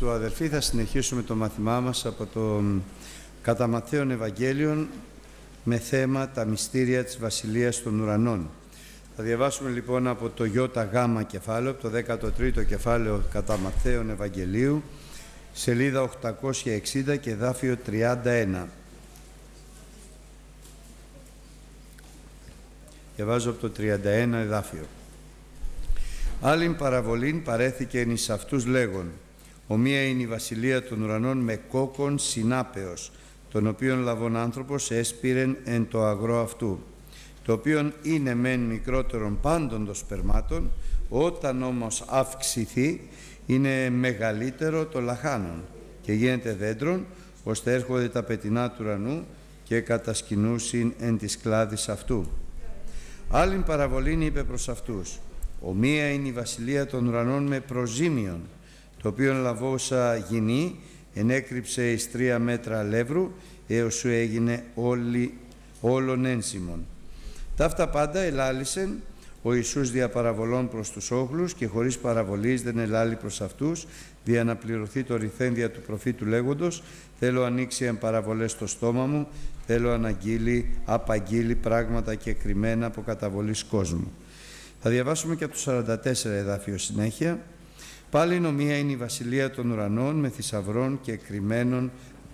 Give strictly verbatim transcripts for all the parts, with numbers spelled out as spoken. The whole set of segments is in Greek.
Χριστού αδελφοί, θα συνεχίσουμε το μάθημά μας από το κατά Ματθαίον Ευαγγέλιον με θέμα τα μυστήρια της Βασιλείας των Ουρανών. Θα διαβάσουμε λοιπόν από το Ιώτα Γάμα κεφάλαιο, από το δέκατο τρίτο κεφάλαιο κατά Ματθαίον Ευαγγελίου, σελίδα οκτακόσια εξήντα και εδάφιο τριάντα ένα. Διαβάζω από το τριάντα ένα εδάφιο. Άλλην παραβολήν παρέθηκεν εις αυτούς λέγον, ομοία είναι η βασιλεία των ουρανών με κόκκον συνάπεως, τον οποίον λαβών άνθρωπος έσπηρεν εν το αγρό αυτού, το οποίον είναι μεν μικρότερον πάντων των σπερμάτων, όταν όμως αυξηθεί είναι μεγαλύτερο το λαχάνων και γίνεται δέντρον, ώστε έρχονται τα πετεινά του ουρανού και κατασκηνούσιν εν της κλάδης αυτού. Άλλην παραβολήν είπε προς αυτούς, ομοία είναι η βασιλεία των ουρανών με προζήμιον, το οποίον λαβώσα γυνή ενέκρυψε εις τρία μέτρα αλεύρου, έως σου έγινε όλη, όλων ένσημον. Ταύτα πάντα ελάλησεν ο Ιησούς δια παραβολών προς τους όχλους και χωρίς παραβολής δεν ελάλει προς αυτούς, δια να πληρωθεί το ρηθένδια του προφήτου λέγοντος, θέλω ανοίξει εν παραβολές στο στόμα μου, θέλω αναγγείλει, απαγγείλει πράγματα και κρυμμένα από καταβολής κόσμου. Θα διαβάσουμε και από το σαράντα τέσσερα εδάφιο συνέχεια. Πάλι νομία είναι η βασιλεία των ουρανών με θησαυρών και κρυμμένων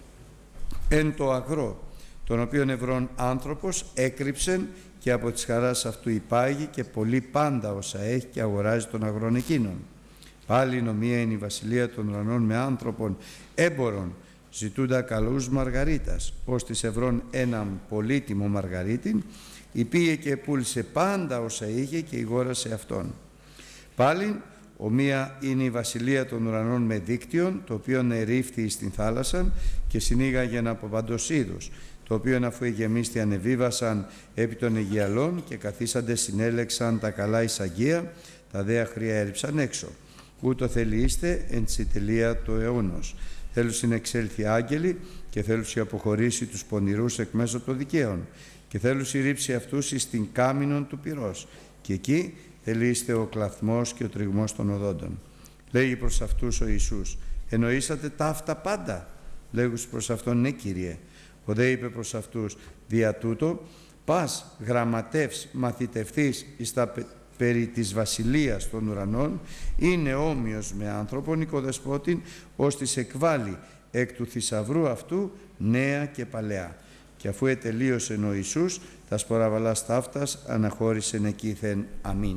εν το αγρό, τον οποίον ευρών άνθρωπος έκρυψεν και από της χαράς αυτού υπάγει και πολύ πάντα όσα έχει και αγοράζει των αγρών εκείνων. Πάλι νομία είναι η βασιλεία των ουρανών με άνθρωπον έμπορων, ζητούντα καλούς μαργαρίτας, ως της ευρών έναν πολύτιμο μαργαρίτην, υπήγε και πούλησε πάντα όσα είχε και ηγόρασε αυτόν. Πάλι ομοία είναι η βασιλεία των ουρανών με δίκτυον, το οποίο ερήφθη στην θάλασσαν και συνήγαγεν από παντός είδους, το οποίο αφού εγεμίστη ανεβίβασαν επί των αιγιαλών και καθίσαντε συνέλεξαν τα καλά εισαγεία, τα δε αχρία έριψαν έξω. Ούτω θελείστε εν τη τελεία του αιώνος. Θέλουν συνεξέλθει άγγελοι και θέλουν αποχωρήσει τους πονηρούς εκ μέσω των δικαίων και θέλουν ρίψει αυτούς εις την κάμινον του πυρός. Και εκεί θελείστε ο κλαθμός και ο τριγμός των οδόντων. Λέγει προς αυτούς ο Ιησούς, εννοήσατε τα αυτά πάντα? Λέγουν προς αυτόν, ναι Κύριε. Ο δε είπε προς αυτούς, δια τούτο, πας γραμματεύς μαθητευθείς εις τα περί της βασιλείας των ουρανών, είναι όμοιος με άνθρωπον οικοδεσπότην, ώστις εκβάλλει εκ του θησαυρού αυτού νέα και παλαιά. Και αφού ετελείωσε ο Ιησούς, τα σποραβαλάς ταύτας αναχώρησεν εκείθεν. Αμήν.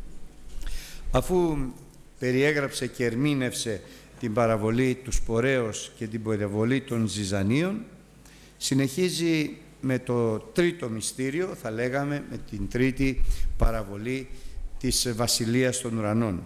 Αφού περιέγραψε και ερμήνευσε την παραβολή του σπορέως και την παραβολή των ζυζανίων, συνεχίζει με το τρίτο μυστήριο, θα λέγαμε με την τρίτη παραβολή της βασιλείας των ουρανών.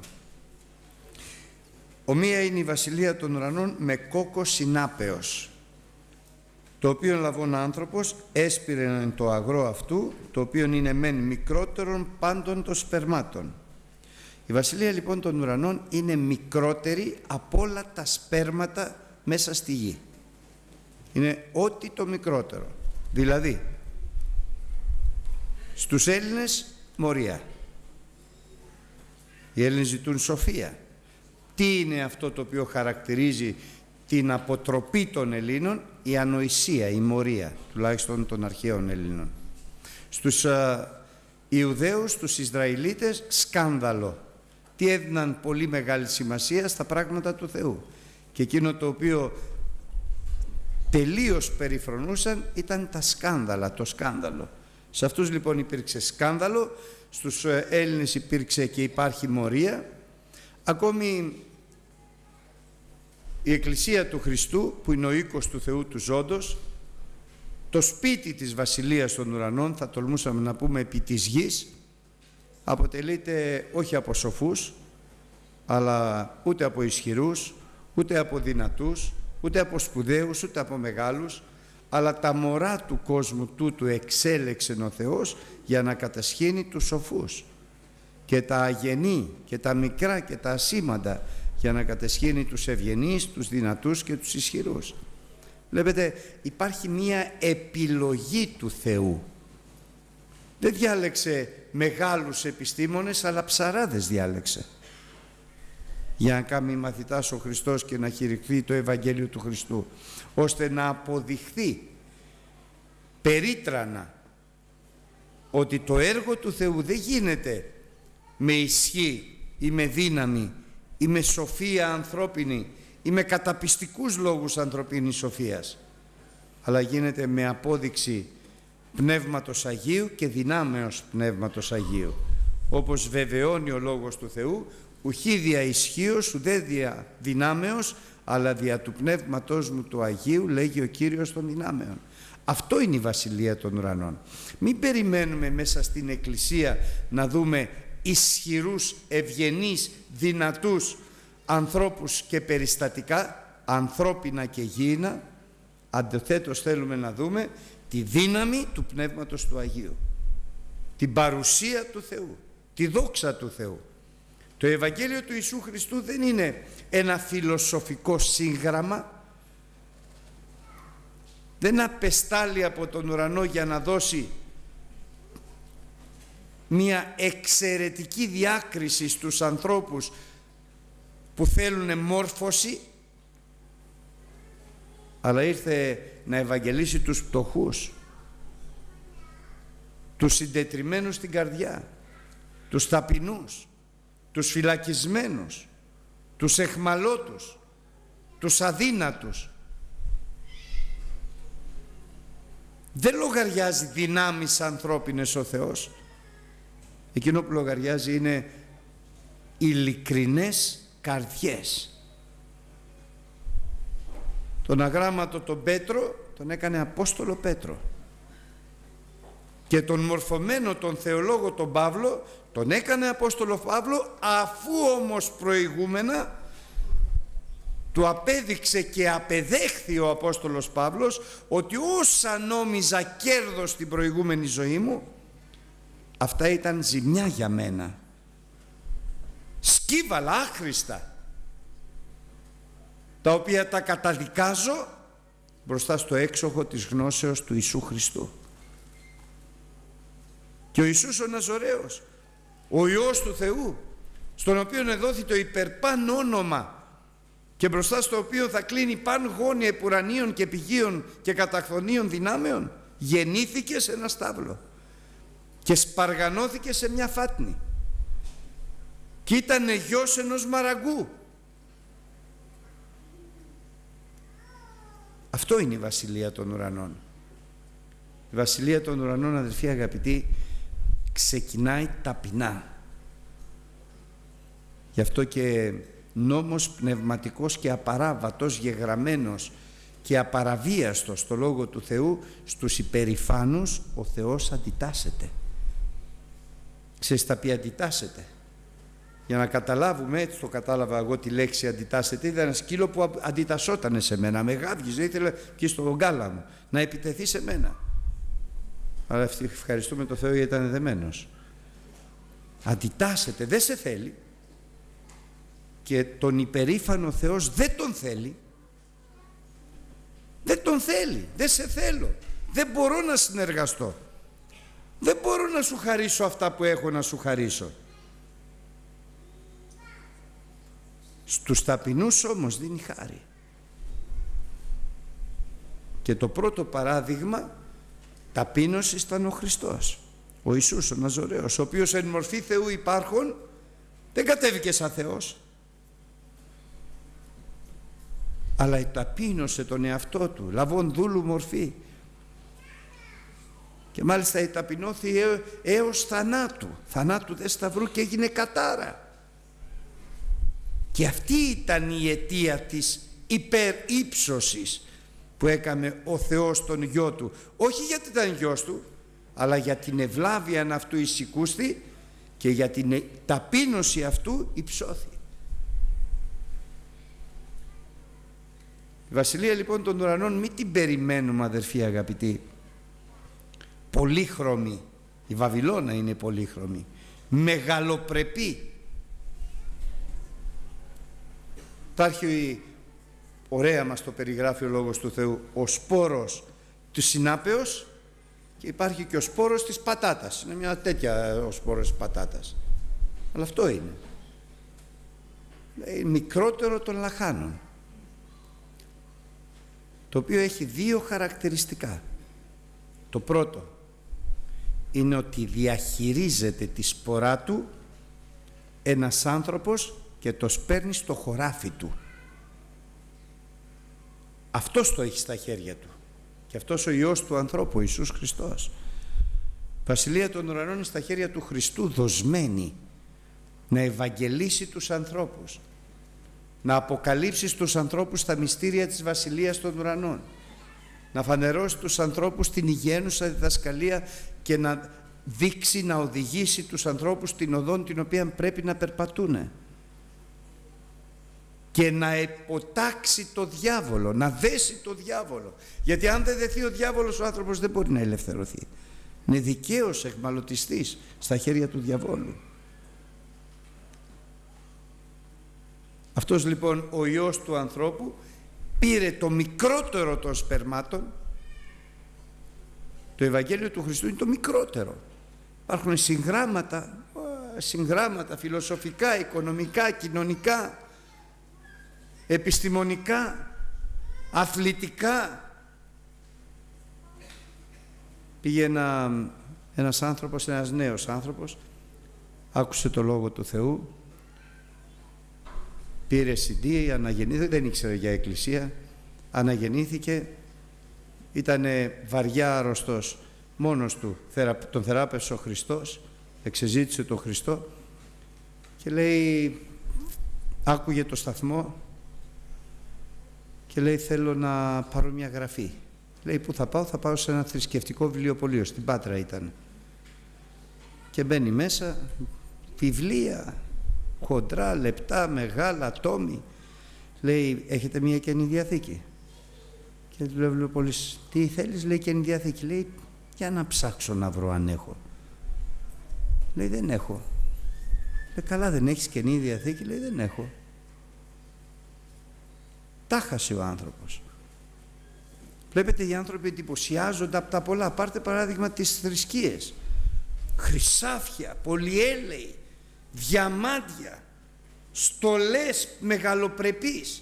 Ομοία είναι η βασιλεία των ουρανών με κόκκο συνάπεως, το οποίο λαβών άνθρωπος έσπηρεν το αγρό αυτού, το οποίο είναι μεν μικρότερον πάντων των σπερμάτων. Η βασιλεία λοιπόν των ουρανών είναι μικρότερη από όλα τα σπέρματα μέσα στη γη. Είναι ό,τι το μικρότερο. Δηλαδή, στους Έλληνες μορία. Οι Έλληνες ζητούν σοφία. Τι είναι αυτό το οποίο χαρακτηρίζει την αποτροπή των Ελλήνων? Η ανοησία, η μορία, τουλάχιστον των αρχαίων Ελλήνων. Στους α, Ιουδαίους, τους Ισραηλίτες, σκάνδαλο. Τι έδιναν πολύ μεγάλη σημασία στα πράγματα του Θεού. Και εκείνο το οποίο τελείως περιφρονούσαν ήταν τα σκάνδαλα, το σκάνδαλο. Σε αυτούς λοιπόν υπήρξε σκάνδαλο, στους Έλληνες υπήρξε και υπάρχει μορία. Ακόμη η Εκκλησία του Χριστού, που είναι ο οίκος του Θεού του ζώντος, το σπίτι της βασιλείας των ουρανών, θα τολμούσαμε να πούμε επί της γης, αποτελείται όχι από σοφούς, αλλά ούτε από ισχυρούς, ούτε από δυνατούς, ούτε από σπουδαίους, ούτε από μεγάλους, αλλά τα μωρά του κόσμου τούτου εξέλεξεν ο Θεός για να κατασχύνει τους σοφούς, και τα αγενή και τα μικρά και τα ασήμαντα για να κατασχύνει τους ευγενείς, τους δυνατούς και τους ισχυρούς. Βλέπετε, υπάρχει μία επιλογή του Θεού. Δεν διάλεξε μεγάλους επιστήμονες, αλλά ψαράδες διάλεξε. για να κάνει μαθητάς ο Χριστός και να κηρυχθεί το Ευαγγέλιο του Χριστού, ώστε να αποδειχθεί περίτρανα ότι το έργο του Θεού δεν γίνεται με ισχύ ή με δύναμη ή με σοφία ανθρώπινη ή με καταπιστικούς λόγους ανθρωπίνης σοφίας, αλλά γίνεται με απόδειξη Πνεύματος Αγίου και δυνάμεως Πνεύματος Αγίου, όπως βεβαιώνει ο Λόγος του Θεού, ουχή δια ισχύος ουδέ δια δυνάμεως, αλλά δια του Πνεύματος μου του Αγίου, λέγει ο Κύριος των δυνάμεων. Αυτό είναι η Βασιλεία των Ουρανών. Μην περιμένουμε μέσα στην Εκκλησία να δούμε ισχυρούς, ευγενείς, δυνατούς ανθρώπους και περιστατικά, ανθρώπινα και γήινα. Αντιθέτως θέλουμε να δούμε τη δύναμη του Πνεύματος του Αγίου, την παρουσία του Θεού, τη δόξα του Θεού. Το Ευαγγέλιο του Ιησού Χριστού δεν είναι ένα φιλοσοφικό σύγγραμμα, δεν απεστάλλει από τον ουρανό για να δώσει μια εξαιρετική διάκριση στους ανθρώπους που θέλουν μόρφωση, αλλά ήρθε να ευαγγελίσει τους πτωχούς, τους συντετριμμένους στην καρδιά, τους ταπεινούς, τους φυλακισμένους, τους εχμαλώτους, τους αδύνατους. Δεν λογαριάζει δυνάμεις ανθρώπινες ο Θεός. Εκείνο που λογαριάζει είναι ειλικρινές καρδιές. Τον αγράμματο τον Πέτρο τον έκανε Απόστολο Πέτρο, και τον μορφωμένο τον θεολόγο τον Παύλο τον έκανε Απόστολο Παύλο, αφού όμως προηγούμενα του απέδειξε και απεδέχθη ο Απόστολος Παύλος ότι όσα νόμιζα κέρδος στην προηγούμενη ζωή μου, αυτά ήταν ζημιά για μένα, σκύβαλα άχρηστα, τα οποία τα καταδικάζω μπροστά στο έξοχο της γνώσεως του Ιησού Χριστού. Και ο Ιησούς ο Ναζωραίος, ο Υιός του Θεού, στον οποίο εδόθη το υπερπάν όνομα και μπροστά στο οποίο θα κλείνει παν γόνια επουρανίων και πηγίων και καταχθονίων δυνάμεων, γεννήθηκε σε ένα στάβλο και σπαργανώθηκε σε μια φάτνη και ήταν γιος ενός μαραγκού. Αυτό είναι η Βασιλεία των Ουρανών. Η Βασιλεία των Ουρανών, αδελφοί αγαπητοί, ξεκινάει ταπεινά. Γι' αυτό και νόμος πνευματικός και απαράβατος, γεγραμμένος και απαραβίαστος στο Λόγο του Θεού, στους υπερηφάνους ο Θεός αντιτάσσεται. Ξέρεις τα ποια αντιτάσσεται? Για να καταλάβουμε, έτσι το κατάλαβα εγώ τη λέξη αντιτάσσεται, ήταν ένα σκύλο που αντιτασσότανε σε μένα, με γάβγιζε, ήθελε και στο γκάλα μου να επιτεθεί σε μένα. Αλλά ευχαριστούμε το Θεό γιατί ήταν δεμένος. Αντιτάσσεται, δεν σε θέλει, και τον υπερήφανο Θεός δεν τον θέλει. Δεν τον θέλει, δεν σε θέλω, δεν μπορώ να συνεργαστώ, δεν μπορώ να σου χαρίσω αυτά που έχω να σου χαρίσω. Στους ταπεινούς όμως δίνει χάρη. Και το πρώτο παράδειγμα ταπείνωσης ήταν ο Χριστός, ο Ιησούς ο Ναζωραίος, ο οποίος εν μορφή Θεού υπάρχων δεν κατέβηκε σαν Θεός, αλλά ταπείνωσε τον εαυτό του, λαβών δούλου μορφή, και μάλιστα εταπεινώθη έως θανάτου, θανάτου δε σταυρού, και έγινε κατάρα. Και αυτή ήταν η αιτία της υπερύψωσης που έκαμε ο Θεός τον Γιο Του, όχι γιατί ήταν Γιος Του, αλλά για την ευλάβεια αυτού εισηκούσθη και για την ταπείνωση αυτού υψώθη. Η Βασιλεία λοιπόν των Ουρανών μην την περιμένουμε, αδερφοί αγαπητοί, πολύχρωμη. Η Βαβυλώνα είναι πολύχρωμη, μεγαλοπρεπή. Υπάρχει, ωραία μας το περιγράφει ο Λόγος του Θεού, ο σπόρος του συνάπεως, και υπάρχει και ο σπόρος της πατάτας. Είναι μια τέτοια ο σπόρος της πατάτας, αλλά αυτό είναι. λέει, μικρότερο των λαχάνων, το οποίο έχει δύο χαρακτηριστικά. Το πρώτο είναι ότι διαχειρίζεται τη σπορά του ένας άνθρωπος και το σπέρνει στο χωράφι του. Αυτός το έχει στα χέρια του. Και αυτός ο Υιός του ανθρώπου, ο Ιησούς Χριστός. Η Βασιλεία των Ουρανών είναι στα χέρια του Χριστού δοσμένη να ευαγγελίσει τους ανθρώπους, να αποκαλύψει στους ανθρώπους τα μυστήρια της Βασιλείας των Ουρανών, να φανερώσει τους ανθρώπους την υγιαίνουσα διδασκαλία και να δείξει, να οδηγήσει τους ανθρώπους την οδόν την οποία πρέπει να περπατούνε, και να υποτάξει το διάβολο, να δέσει το διάβολο. Γιατί αν δεν δεθεί ο διάβολος, ο άνθρωπος δεν μπορεί να ελευθερωθεί. Είναι δικαίως εχμαλωτιστής στα χέρια του διαβόλου. Αυτός λοιπόν ο Υιός του ανθρώπου πήρε το μικρότερο των σπερμάτων. Το Ευαγγέλιο του Χριστού είναι το μικρότερο. Υπάρχουν συγγράμματα, συγγράμματα φιλοσοφικά, οικονομικά, κοινωνικά, επιστημονικά, αθλητικά. Πήγε ένα, ένας άνθρωπος, ένας νέος άνθρωπος, άκουσε το Λόγο του Θεού, πήρε σι ντι, αναγεννήθηκε, δεν ήξερε για εκκλησία, αναγεννήθηκε, ήταν βαριά αρρωστός μόνος του, τον θεράπευσε ο Χριστός, εξεζήτησε τον Χριστό και λέει, άκουγε το σταθμό και λέει, θέλω να πάρω μια γραφή. Λέει, πού θα πάω? Θα πάω σε ένα θρησκευτικό βιβλιοπωλείο, στην Πάτρα ήταν. Και μπαίνει μέσα, βιβλία, χοντρά, λεπτά, μεγάλα, τόμοι. Λέει, έχετε μια Καινή Διαθήκη? Και του λέει ο βιβλιοπωλής, τι θέλεις? Λέει, Καινή Διαθήκη. Λέει, για να ψάξω να βρω αν έχω. Λέει, δεν έχω. Λέει, καλά, δεν έχεις Καινή Διαθήκη? Λέει, δεν έχω. Τα χάσε ο άνθρωπος. Βλέπετε, οι άνθρωποι εντυπωσιάζονται από τα πολλά. Πάρτε παράδειγμα τις θρησκείες. Χρυσάφια, πολυέλαιοι, διαμάντια, στολές μεγαλοπρεπείς.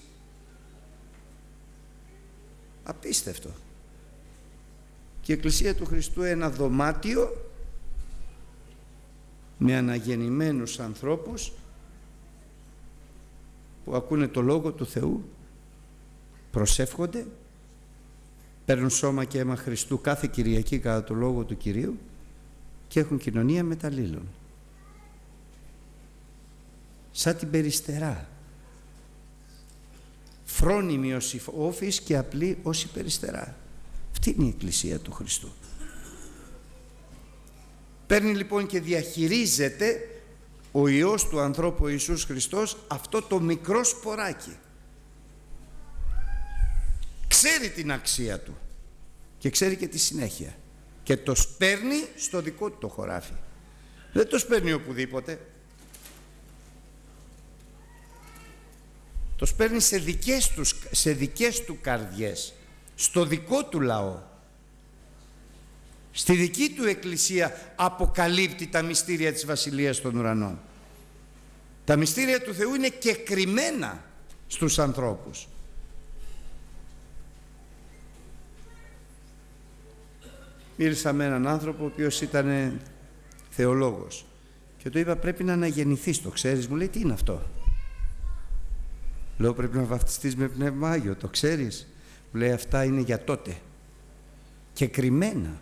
Απίστευτο. Και η Εκκλησία του Χριστού, ένα δωμάτιο με αναγεννημένους ανθρώπους που ακούνε το Λόγο του Θεού, προσεύχονται, παίρνουν σώμα και αίμα Χριστού κάθε Κυριακή κατά το Λόγο του Κυρίου και έχουν κοινωνία μεταλλήλων. Σαν την Περιστερά. Φρόνιμοι ως οι όφεις και απλοί ως η Περιστερά. Αυτή είναι η Εκκλησία του Χριστού. Παίρνει λοιπόν και διαχειρίζεται ο Υιός του ανθρώπου, ο Ιησούς Χριστός, αυτό το μικρό σποράκι. Ξέρει την αξία του και ξέρει και τη συνέχεια και το σπέρνει στο δικό του το χωράφι. Δεν το σπέρνει οπουδήποτε. Το σπέρνει σε δικές, τους, σε δικές του καρδιές, στο δικό του λαό. Στη δική του Εκκλησία αποκαλύπτει τα μυστήρια της Βασιλείας των Ουρανών. Τα μυστήρια του Θεού είναι κεκριμένα στους ανθρώπους. Μίλησα με έναν άνθρωπο ο οποίος ήταν θεολόγος και του είπα, πρέπει να αναγεννηθείς, το ξέρεις? Μου λέει, τι είναι αυτό? Λέω, πρέπει να βαφτιστείς με Πνεύμα Άγιο, το ξέρεις? Μου λέει, αυτά είναι για τότε, κεκριμένα.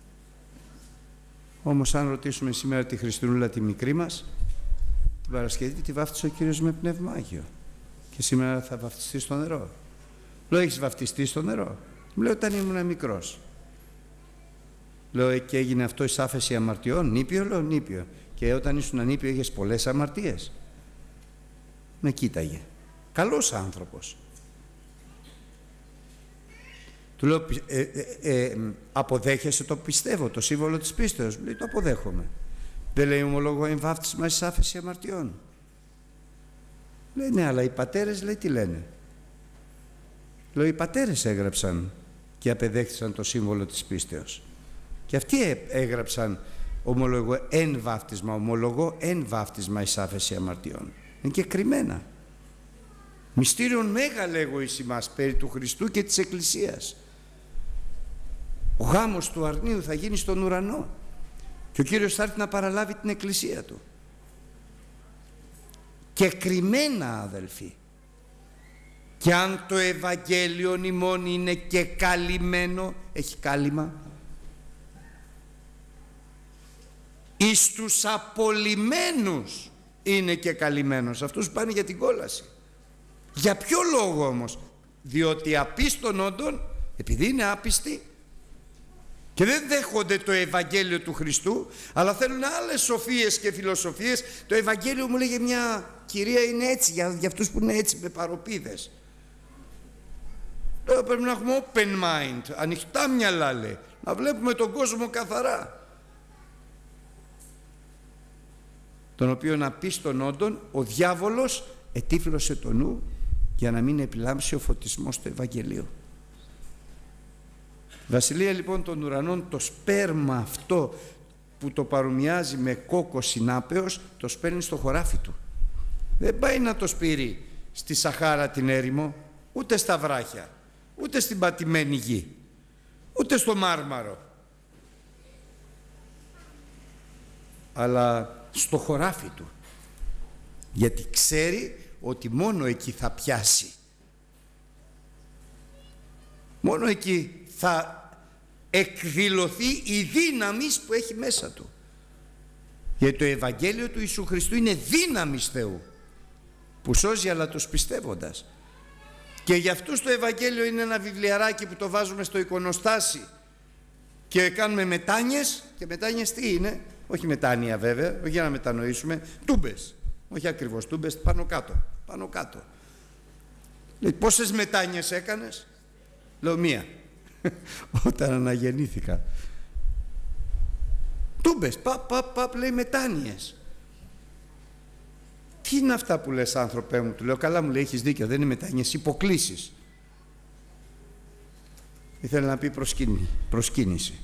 Όμως αν ρωτήσουμε σήμερα τη Χριστουνούλα τη μικρή μας, την Παρασκευή τη βάφτισε ο Κύριος με Πνεύμα Άγιο και σήμερα θα βαφτιστεί στο νερό. Λέω, έχεις βαφτιστεί στο νερό? Μου λέει, όταν ήμουν μικρός. Λέω, και έγινε αυτό εις άφεση αμαρτιών? Νήπιο? Λέω, νήπιο. Και όταν ήσουν ανήπιο είχες πολλές αμαρτίες? Με κοίταγε. Καλός άνθρωπος. Του λέω, ε, ε, ε, αποδέχεσαι το πιστεύω, το σύμβολο της πίστεως? Μου λέει, το αποδέχομαι. Δεν λέει, ομολογώ εν βάφτισμα εις άφεση αμαρτιών? Λέει, ναι, αλλά οι πατέρες, λέει, τι λένε? Λέω, οι πατέρες έγραψαν και απεδέχθησαν το σύμβολο της πίστεως. Και αυτοί έγραψαν, ομολογώ εν βάφτισμα, ομολογώ εν βάφτισμα εις άφεση αμαρτιών. Είναι και κρυμμένα. Μυστήριον μέγα λέγω εις ημάς περί του Χριστού και της Εκκλησίας. Ο γάμος του αρνίου θα γίνει στον ουρανό και ο Κύριος θα έρθει να παραλάβει την Εκκλησία του. Και κρυμμένα, αδελφοί, και αν το Ευαγγέλιο ημών είναι και καλυμμένο, έχει κάλυμα, εις τους απολυμμένους είναι και καλυμμένος, αυτούς πάνε για την κόλαση. Για ποιο λόγο όμως? Διότι απίστων όντων, επειδή είναι άπιστοι και δεν δέχονται το Ευαγγέλιο του Χριστού, αλλά θέλουν άλλες σοφίες και φιλοσοφίες. Το Ευαγγέλιο, μου λέγε μια κυρία, είναι έτσι για, για αυτούς που είναι έτσι με παροπίδες. Τώρα πρέπει να έχουμε open mind, ανοιχτά μυαλά, λέει, να βλέπουμε τον κόσμο καθαρά. Τον οποίον απίστων όντων ο διάβολος ετύφλωσε το νου για να μην επιλάμψει ο φωτισμός του Ευαγγελίου. Βασιλεία λοιπόν των ουρανών, το σπέρμα αυτό που το παρομοιάζει με κόκο συνάπεως, το σπέρνει στο χωράφι του. Δεν πάει να το σπείρει στη Σαχάρα την έρημο, ούτε στα βράχια, ούτε στην πατημένη γη, ούτε στο Μάρμαρο, αλλά στο χωράφι του, γιατί ξέρει ότι μόνο εκεί θα πιάσει, μόνο εκεί θα εκδηλωθεί η δύναμη που έχει μέσα του. Γιατί το Ευαγγέλιο του Ιησού Χριστού είναι δύναμης Θεού που σώζει αλλά τους πιστεύοντας. Και για αυτούς το Ευαγγέλιο είναι ένα βιβλιαράκι που το βάζουμε στο εικονοστάσι και κάνουμε μετάνιες. Και μετάνιες τι είναι? Όχι μετάνοια βέβαια, όχι για να μετανοήσουμε, τούμπες, όχι ακριβώς τούμπες, πάνω κάτω, πάνω κάτω. Λέει, πόσες μετάνιες έκανες? Λέω μία. Όταν αναγεννήθηκα. Τούμπες, παπ, παπ, παπ, λέει μετάνοιες. Τι είναι αυτά που λες, άνθρωπέ μου? Του λέω, καλά, μου λέει, έχεις δίκιο, δεν είναι μετάνοιες, υποκλήσεις. Ήθελε να πει προσκύνη, προσκύνηση.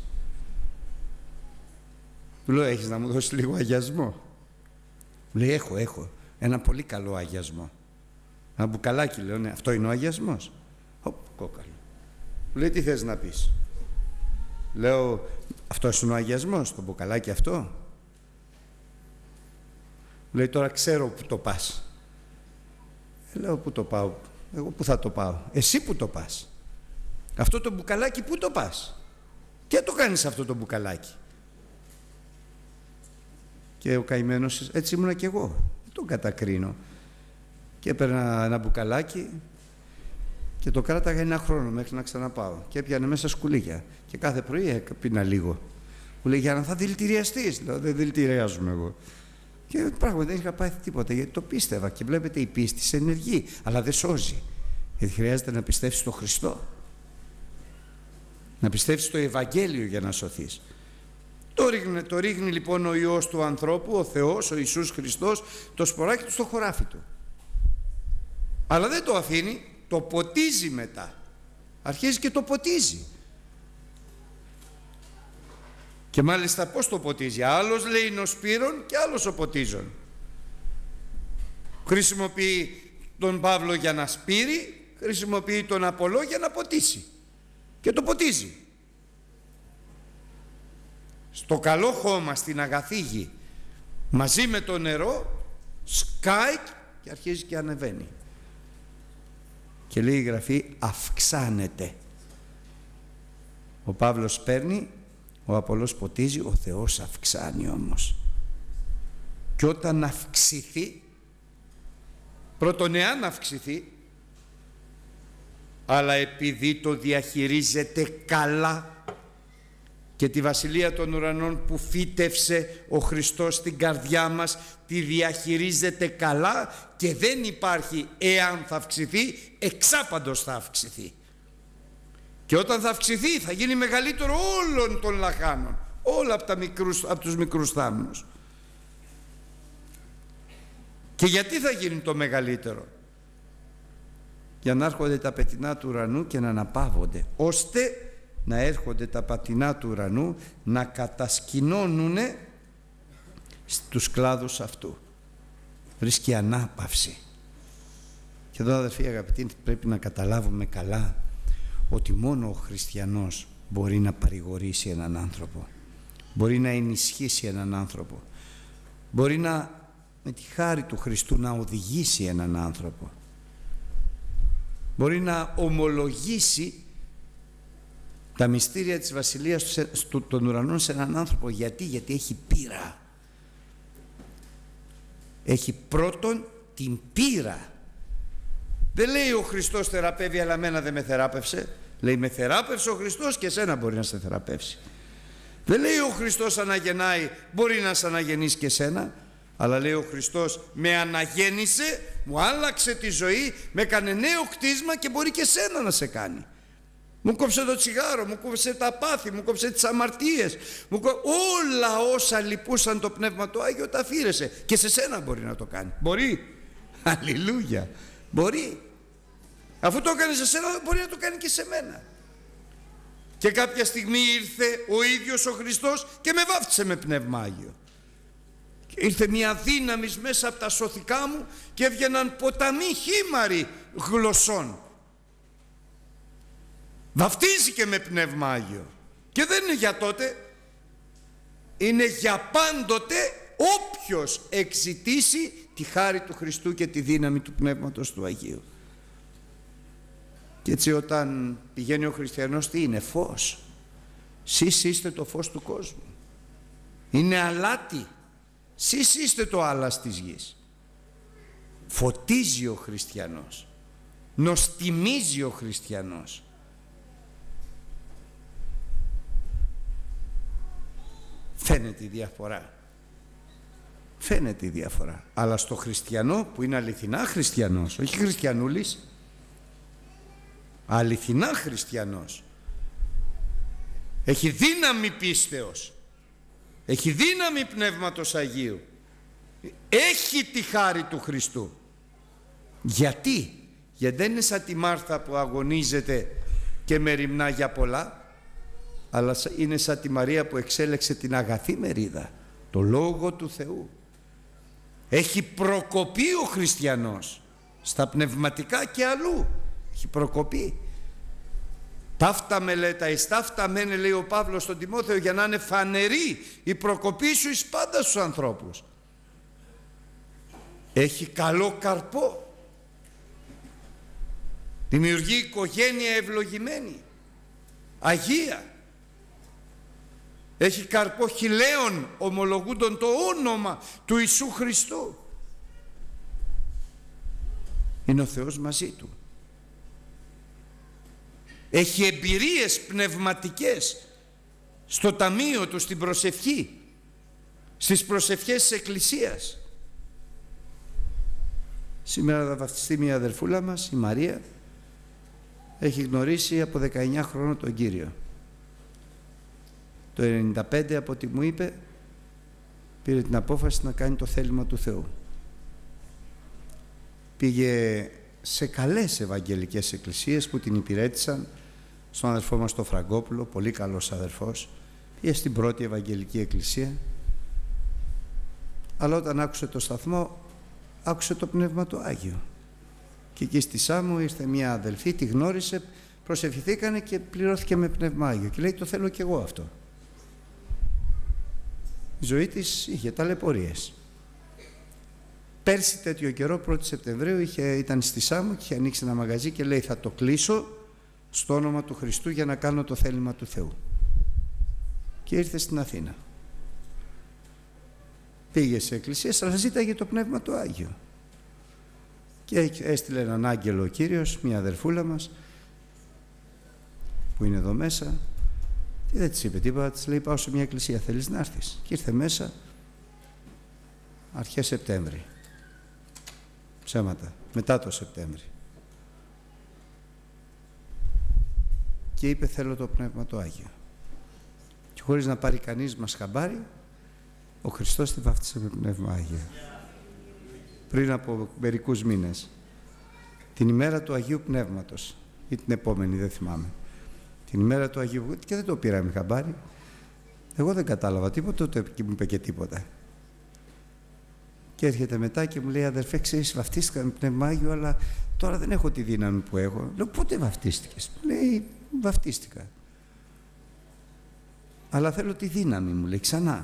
Του λέω, έχεις να μου δώσεις λίγο αγιασμό? Μου λέει, έχω, έχω ένα πολύ καλό αγιασμό. Ένα μπουκαλάκι, λέω, ναι, αυτό είναι ο αγιασμός? Οπ, κόκαλο. Μου λέει, τι θες να πεις? Λέω, αυτός είναι ο αγιασμός, το μπουκαλάκι αυτό? Μου λέει, τώρα ξέρω που το πας. Ε, λέω, πού το πάω? Εγώ πού θα το πάω? Εσύ που το πας? Αυτό το μπουκαλάκι πού το πας? Και το κάνεις αυτό το μπουκαλάκι? Και ο καημένος, έτσι ήμουνα κι εγώ, δεν τον κατακρίνω. Και έπαιρνα ένα μπουκαλάκι και το κράταγα ένα χρόνο μέχρι να ξαναπάω. Και έπιανε μέσα σκουλίκια. Και κάθε πρωί έπινα λίγο. Μου λέει, για να θα δηλητηριαστείς. Λέω, δεν δηλητηριάζομαι εγώ. Και πράγματι δεν είχα πάθει τίποτα, γιατί το πίστευα. Και βλέπετε, η πίστη σε ενεργεί, αλλά δεν σώζει. Γιατί χρειάζεται να πιστεύεις στο Χριστό. Να πιστεύεις στο Ευαγγέλιο για να σωθείς. Το ρίχνει, το ρίχνει λοιπόν ο Υιός του ανθρώπου, ο Θεός, ο Ιησούς Χριστός, το σποράκι του στο χωράφι του. Αλλά δεν το αφήνει, το ποτίζει μετά. Αρχίζει και το ποτίζει. Και μάλιστα πώς το ποτίζει? Άλλος λέει είναι ο σπύρων και άλλος ο ποτίζων. Χρησιμοποιεί τον Παύλο για να σπείρει, χρησιμοποιεί τον Απολό για να ποτίσει. Και το ποτίζει. Στο καλό χώμα, στην αγαθή γη, μαζί με το νερό, σκάει και αρχίζει και ανεβαίνει. Και λέει η Γραφή, αυξάνεται. Ο Παύλος παίρνει, ο Απολός ποτίζει, ο Θεός αυξάνει όμως. Και όταν αυξηθεί, πρώτον εάν αυξηθεί, αλλά επειδή το διαχειρίζεται καλά, και τη Βασιλεία των Ουρανών που φύτευσε ο Χριστός στην καρδιά μας, τη διαχειρίζεται καλά και δεν υπάρχει εάν θα αυξηθεί, εξάπαντος θα αυξηθεί. Και όταν θα αυξηθεί θα γίνει μεγαλύτερο όλων των λαχάνων, όλα από, τα μικρούς, από τους μικρούς θάμνους. Και γιατί θα γίνει το μεγαλύτερο? Για να έρχονται τα πετεινά του ουρανού και να αναπαύονται, ώστε να έρχονται τα πατινά του ουρανού να κατασκηνώνουν στους κλάδους αυτού. Βρίσκει ανάπαυση. Και Και εδώ, αδερφοί αγαπητοί, πρέπει να καταλάβουμε καλά ότι μόνο ο χριστιανός μπορεί να παρηγορήσει έναν άνθρωπο, μπορεί να ενισχύσει έναν άνθρωπο, μπορεί να, με τη χάρη του Χριστού, να οδηγήσει έναν άνθρωπο, μπορεί να ομολογήσει τα μυστήρια της Βασιλείας των Ουρανών σε έναν άνθρωπο. Γιατί? Γιατί έχει πείρα. Έχει πρώτον την πείρα. Δεν λέει ο Χριστός θεραπεύει, αλλά εμένα δεν με θεράπευσε. Λέει με θεράπευσε ο Χριστός και εσένα μπορεί να σε θεραπεύσει. Δεν λέει ο Χριστός αναγεννάει, μπορεί να σε αναγεννήσει και εσένα. Αλλά λέει ο Χριστός με αναγέννησε, μου άλλαξε τη ζωή, με έκανε νέο κτίσμα και μπορεί και εσένα να σε κάνει. Μου κόψε το τσιγάρο, μου κόψε τα πάθη, μου κόψε τις αμαρτίες, μου κόψε... όλα όσα λυπούσαν το Πνεύμα του Άγιο τα αφήρεσε. Και σε σένα μπορεί να το κάνει. Μπορεί. Αλληλούια. Μπορεί. Αφού το έκανε σε σένα, μπορεί να το κάνει και σε μένα. Και κάποια στιγμή ήρθε ο ίδιος ο Χριστός και με βάφτισε με Πνεύμα Άγιο. Και ήρθε μια δύναμη μέσα από τα σωθικά μου και έβγαιναν ποταμοί χήμαροι γλωσσών. Βαφτίζει με Πνεύμα Άγιο. Και δεν είναι για τότε, είναι για πάντοτε όποιος εξητήσει τη χάρη του Χριστού και τη δύναμη του Πνεύματος του Αγίου. Και έτσι όταν πηγαίνει ο χριστιανός, τι είναι? Φως. Σεις είστε το φως του κόσμου. Είναι αλάτι. Σεις είστε το άλας της γης. Φωτίζει ο χριστιανός. Νοστιμίζει ο χριστιανός. Φαίνεται η διαφορά. Φαίνεται η διαφορά. Αλλά στο χριστιανό που είναι αληθινά χριστιανός, όχι χριστιανούλης, αληθινά χριστιανός, έχει δύναμη πίστεως, έχει δύναμη Πνεύματος Αγίου, έχει τη χάρη του Χριστού. Γιατί? Γιατί δεν είναι σαν τη Μάρθα που αγωνίζεται και μεριμνά για πολλά, αλλά είναι σαν τη Μαρία που εξέλεξε την αγαθή μερίδα, το Λόγο του Θεού. Έχει προκοπεί ο χριστιανός στα πνευματικά και αλλού. Έχει προκοπεί. Ταύτα μελέτα εις ταύτα μένε, λέει ο Παύλος στον Τιμόθεο, για να είναι φανερή η προκοπή σου εις πάντα στους ανθρώπους. Έχει καλό καρπό. Δημιουργεί οικογένεια ευλογημένη, αγία. Έχει καρπό χιλέων ομολογούντων το όνομα του Ιησού Χριστού. Είναι ο Θεός μαζί του. Έχει εμπειρίες πνευματικές στο ταμείο του, στην προσευχή, στις προσευχές της Εκκλησίας. Σήμερα θα βαφτιστεί μια αδερφούλα μας, η Μαρία. Έχει γνωρίσει από δεκαεννιά χρόνων τον Κύριο. Το ενενήντα πέντε, από ό,τι μου είπε, πήρε την απόφαση να κάνει το θέλημα του Θεού. Πήγε σε καλές ευαγγελικές εκκλησίες που την υπηρέτησαν, στον αδερφό μας τον Φραγκόπουλο, πολύ καλός αδερφός. Πήγε στην πρώτη ευαγγελική εκκλησία, αλλά όταν άκουσε το σταθμό, άκουσε το Πνεύμα του Άγιο. Και εκεί στη Σάμο ήρθε μια αδελφή, τη γνώρισε, προσευχηθήκανε και πληρώθηκε με Πνεύμα Άγιο. Και λέει, το θέλω κι εγώ αυτό. Η ζωή της είχε ταλαιπωρίες. Πέρσι τέτοιο καιρό, πρώτη Σεπτεμβρίου, είχε, ήταν στη Σάμο και είχε ανοίξει ένα μαγαζί και λέει, θα το κλείσω στο όνομα του Χριστού για να κάνω το θέλημα του Θεού. Και ήρθε στην Αθήνα. Πήγε σε εκκλησίες, αλλά ζήταγε το Πνεύμα του Άγιο. Και έστειλε έναν άγγελο ο Κύριος, μια αδερφούλα μας που είναι εδώ μέσα, και δεν της είπε τίποτα, της λέει, πάω σε μια εκκλησία, θέλεις να έρθεις? Και ήρθε μέσα αρχές Σεπτέμβρη. Ψέματα, μετά το Σεπτέμβρη. Και είπε, θέλω το Πνεύμα το Άγιο. Και χωρίς να πάρει κανείς μας χαμπάρι, ο Χριστός τη βάφτισε με Πνεύμα Άγιο. Πριν από μερικούς μήνες, την ημέρα του Αγίου Πνεύματος, ή την επόμενη, δεν θυμάμαι, την ημέρα του Αγίου Πνεύματος, και δεν το πήραμε χαμπάρι. Εγώ δεν κατάλαβα τίποτα, ούτε μου είπε και τίποτα. Και έρχεται μετά και μου λέει, αδερφέ, ξέρεις, βαφτίστηκα με Πνεύμα Άγιο, αλλά τώρα δεν έχω τη δύναμη που έχω. Λέω, πότε βαφτίστηκες? Μου λέει, βαφτίστηκα. Αλλά θέλω τη δύναμη, μου λέει, ξανά.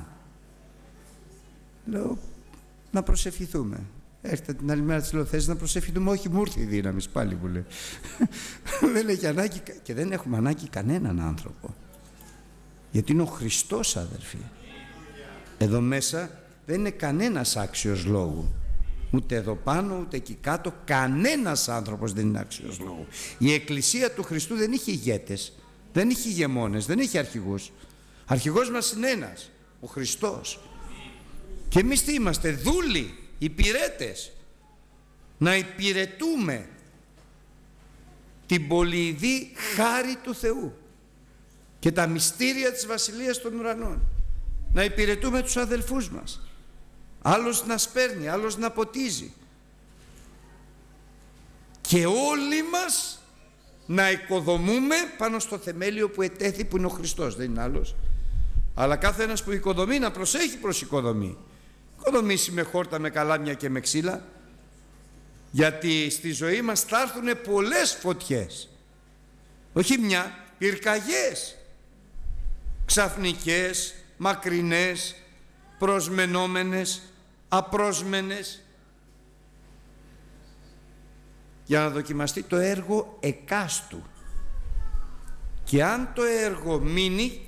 Λέω, να προσευχηθούμε. Έρχεται την άλλη μέρα, της λέω, θες να προσευχηθούμε? Όχι, μου ήρθε η δύναμη, πάλι μου λέει. Δεν έχει ανάγκη, και δεν έχουμε ανάγκη κανέναν άνθρωπο. Γιατί είναι ο Χριστός, αδερφοί. Εδώ μέσα δεν είναι κανένας άξιος λόγου. Ούτε εδώ πάνω, ούτε εκεί κάτω, κανένας άνθρωπος δεν είναι άξιος λόγου. Η Εκκλησία του Χριστού δεν είχε ηγέτες, δεν είχε ηγεμόνες, δεν είχε αρχηγούς. Αρχηγός μας είναι ένας, ο Χριστός. Και εμείς τι είμαστε? Δούλοι, υπηρέτες. Να υπηρετούμε την πολυειδή χάρη του Θεού και τα μυστήρια της Βασιλείας των Ουρανών. Να υπηρετούμε τους αδελφούς μας. Άλλος να σπέρνει, άλλος να ποτίζει. Και όλοι μας να οικοδομούμε πάνω στο θεμέλιο που ετέθη, που είναι ο Χριστός, δεν είναι άλλος. Αλλά κάθε ένας που οικοδομεί να προσέχει προς οικοδομή. Οικοδομήσει με χόρτα, με καλάμια και με ξύλα. Γιατί στη ζωή μας θα έρθουν πολλές φωτιές. Όχι μια, πυρκαγιές. Ξαφνικές, μακρινές, προσμενόμενες, απρόσμενες, για να δοκιμαστεί το έργο εκάστου. Και αν το έργο μείνει,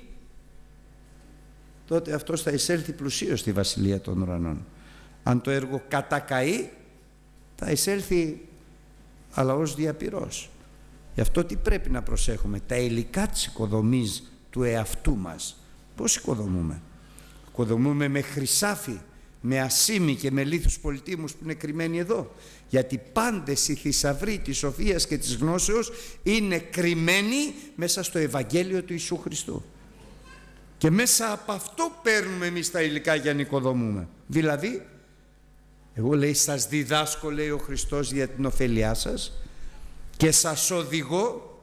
τότε αυτός θα εισέλθει πλουσίως στη Βασιλεία των Ουρανών. Αν το έργο κατακαεί, θα εισέλθει αλλά ως διαπυρός. Γι' αυτό τι πρέπει να προσέχουμε? Τα υλικά της οικοδομής του εαυτού μας. Πώς οικοδομούμε? Οικοδομούμε με χρυσάφι, με ασήμι και με λίθους πολυτίμους που είναι κρυμμένοι εδώ. Γιατί πάντες οι θησαυροί της σοφίας και της γνώσεως είναι κρυμμένοι μέσα στο Ευαγγέλιο του Ιησού Χριστού. Και μέσα από αυτό παίρνουμε εμείς τα υλικά για να οικοδομούμε. Δηλαδή, εγώ λέει, σας διδάσκω, λέει ο Χριστός, για την ωφέλειά σας και σας οδηγώ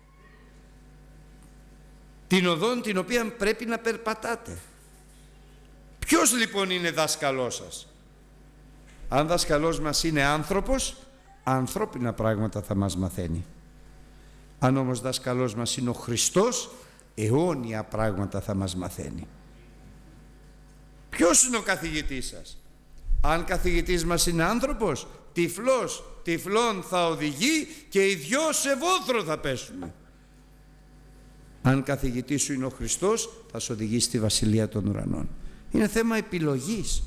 την οδόν την οποία πρέπει να περπατάτε. Ποιος λοιπόν είναι δάσκαλός σας? Αν δάσκαλός μας είναι άνθρωπος, ανθρώπινα πράγματα θα μας μαθαίνει. Αν όμως δάσκαλός μας είναι ο Χριστός, αιώνια πράγματα θα μας μαθαίνει. Ποιος είναι ο καθηγητής σας? Αν καθηγητής μας είναι άνθρωπος, τυφλός, τυφλών θα οδηγεί και οι δυο σε βόθρο θα πέσουμε. Αν καθηγητής σου είναι ο Χριστός, θα σε οδηγήσει στη Βασιλεία των Ουρανών. Είναι θέμα επιλογής.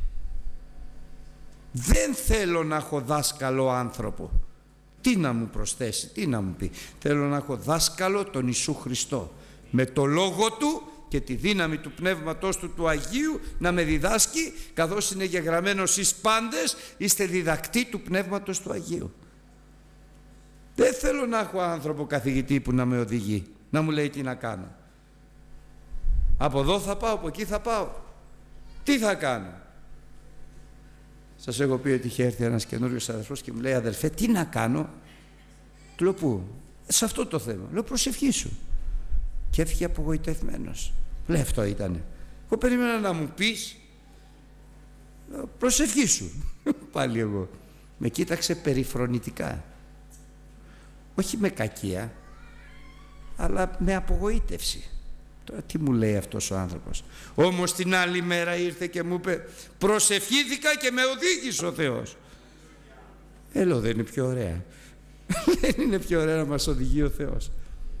Δεν θέλω να έχω δάσκαλο άνθρωπο. Τι να μου προσθέσει, τι να μου πει? Θέλω να έχω δάσκαλο τον Ιησού Χριστό, με το λόγο Του και τη δύναμη του Πνεύματός Του του Αγίου να με διδάσκει, καθώς είναι γεγραμμένος εις πάντες είστε διδακτοί του Πνεύματος του Αγίου. Δεν θέλω να έχω άνθρωπο καθηγητή που να με οδηγεί, να μου λέει τι να κάνω. Από εδώ θα πάω, από εκεί θα πάω. Τι θα κάνω? Σας έχω πει ότι είχε έρθει ένας καινούριος αδερφός και μου λέει, αδερφέ, τι να κάνω? Του λέω, πού? Σε αυτό το θέμα. Λέω, προσευχή σου. Και έφυγε απογοητευμένος. Λέει, αυτό ήτανε. Εγώ περίμενα να μου πεις, προσευχή σου. Πάλι εγώ. Με κοίταξε περιφρονητικά. Όχι με κακία, αλλά με απογοήτευση. Τώρα τι μου λέει αυτός ο άνθρωπος? Όμως την άλλη μέρα ήρθε και μου είπε, προσευχήθηκα και με οδήγησε ο Θεός. Έλω, δεν είναι πιο ωραία? Δεν είναι πιο ωραία να μας οδηγεί ο Θεός?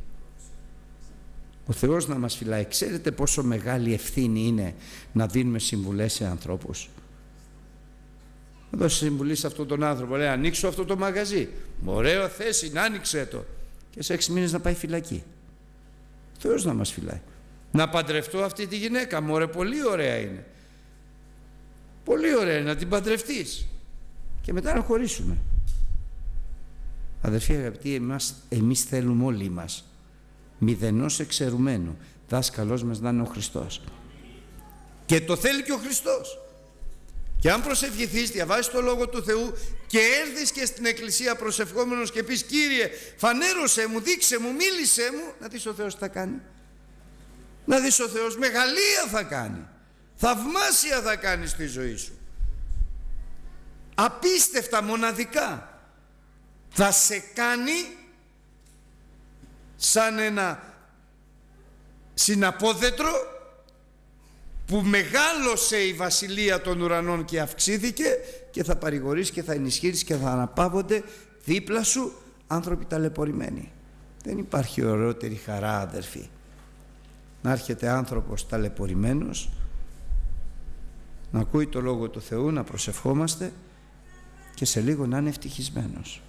Ο Θεός να μας φυλάει. Ξέρετε πόσο μεγάλη ευθύνη είναι να δίνουμε συμβουλές σε ανθρώπους? Να δώσει συμβουλή σε αυτόν τον άνθρωπο, λέει, ανοίξω αυτό το μαγαζί. Ωραία θέση, να άνοιξε το. Και σε έξι μήνες να πάει φυλακή. Ο Θεός να μας φυλάει. Να παντρευτώ αυτή τη γυναίκα, μωρέ, πολύ ωραία είναι. Πολύ ωραία είναι να την παντρευτείς. Και μετά να χωρίσουμε. Αδερφοί αγαπητοί, εμάς, εμείς θέλουμε όλοι μας μηδενός εξαιρουμένου δάσκαλός μας να είναι ο Χριστός. Και το θέλει και ο Χριστός. Και αν προσευχηθείς, διαβάσεις το Λόγο του Θεού και έρθεις και στην εκκλησία προσευχόμενος και πεις, Κύριε, φανέρωσέ μου, δείξε μου, μίλησέ μου, να δεις ο Θεός τι θα κάνει. Να δεις ο Θεός μεγαλεία θα κάνει. Θαυμάσια θα κάνει στη ζωή σου. απίστευτα, μοναδικά. Θα σε κάνει σαν ένα συναπόδετρο που μεγάλωσε η βασιλεία των ουρανών και αυξήθηκε, και θα παρηγορείς και θα ενισχύσεις και θα αναπαύονται δίπλα σου άνθρωποι ταλαιπωρημένοι. Δεν υπάρχει ωραιότερη χαρά, αδερφοί, να έρχεται άνθρωπος ταλαιπωρημένος, να ακούει το Λόγο του Θεού, να προσευχόμαστε και σε λίγο να είναι ευτυχισμένος,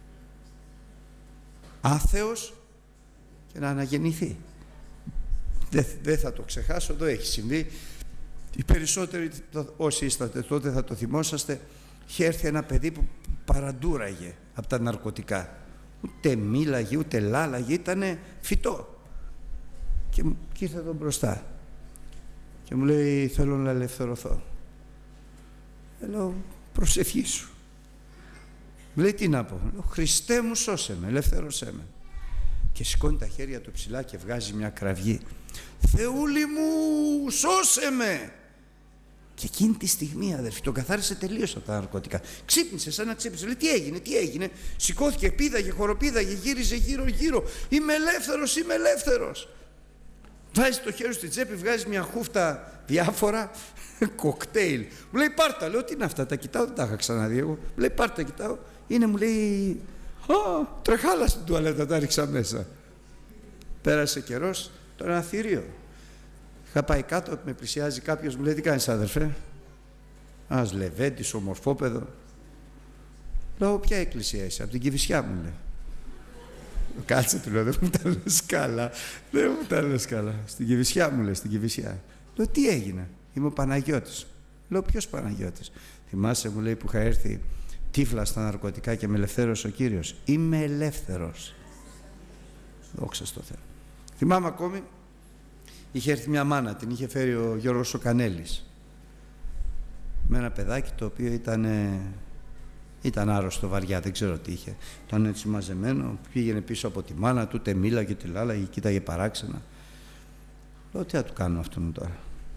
άθεος, και να αναγεννηθεί. Δεν δε θα το ξεχάσω, εδώ έχει συμβεί. Οι περισσότεροι όσοι είσαστε τότε θα το θυμόσαστε. Είχε έρθει ένα παιδί που παραντούραγε από τα ναρκωτικά. Ούτε μίλαγε, ούτε λάλαγε, ήτανε φυτό. Και, και ήρθε εδώ μπροστά και μου λέει, θέλω να ελευθερωθώ. Λέω, προσευχή σου. Μου λέει, τι να πω? Λέω, Χριστέ μου, σώσε με, ελευθέρωσέ με. Και σηκώνει τα χέρια του ψηλά και βγάζει μια κραυγή. Θεούλη μου, σώσε με! Και εκείνη τη στιγμή, αδερφοί, τον καθάρισε τελείως από τα ναρκωτικά. Ξύπνησε, σαν να ξύπνησε. Λέει, τι έγινε, τι έγινε? Σηκώθηκε, πήδαγε, χοροπήδαγε, γύριζε γύρω-γύρω. Είμαι ελεύθερος, είμαι ελεύθερος. Βάζει το χέρι στη τσέπη, βγάζει μια χούφτα διάφορα κοκτέιλ. Μου λέει, πάρτα. Λέω, τι είναι αυτά? Τα κοιτάω, δεν τα είχα ξαναδεί εγώ. Μου λέει, πάρτα, κοιτάω. Είναι, μου λέει, α, τρεχάλα στην τουαλέτα, τα ρίξα μέσα. Πέρασε καιρός, τώρα ένα θηρίο. Είχα πάει κάτω, με πλησιάζει κάποιος, μου λέει, τι κάνεις, αδερφέ? Ένας λεβέντης, ομορφόπεδο. Λέω, ποια εκκλησία είσαι? Από την Κηφισιά, μου λέει. Κάτσε, του λέω, δεν μου τα λες καλά. Δεν μου τα λες καλά. Στην Κηφισιά, μου λέει, στην Κηφισιά. Λέω, τι έγινε? Είμαι ο Παναγιώτης. Λέω, ποιος Παναγιώτης? Θυμάσαι, μου λέει, που είχα έρθει τύφλα στα ναρκωτικά και με ελευθέρωσε ο Κύριος? Είμαι ελεύθερος. Δόξα στο Θεό. Θυμάμαι ακόμη, είχε έρθει μια μάνα, την είχε φέρει ο Γιώργος ο Κανέλης, με ένα παιδάκι το οποίο ήταν, ήταν άρρωστο βαριά, δεν ξέρω τι είχε. Ήταν έτσι μαζεμένο, πήγαινε πίσω από τη μάνα του, ούτε μίλαγε, ούτε λάλαγε, κοίταγε παράξενα. Λέω, τι θα του κάνουμε αυτόν τώρα?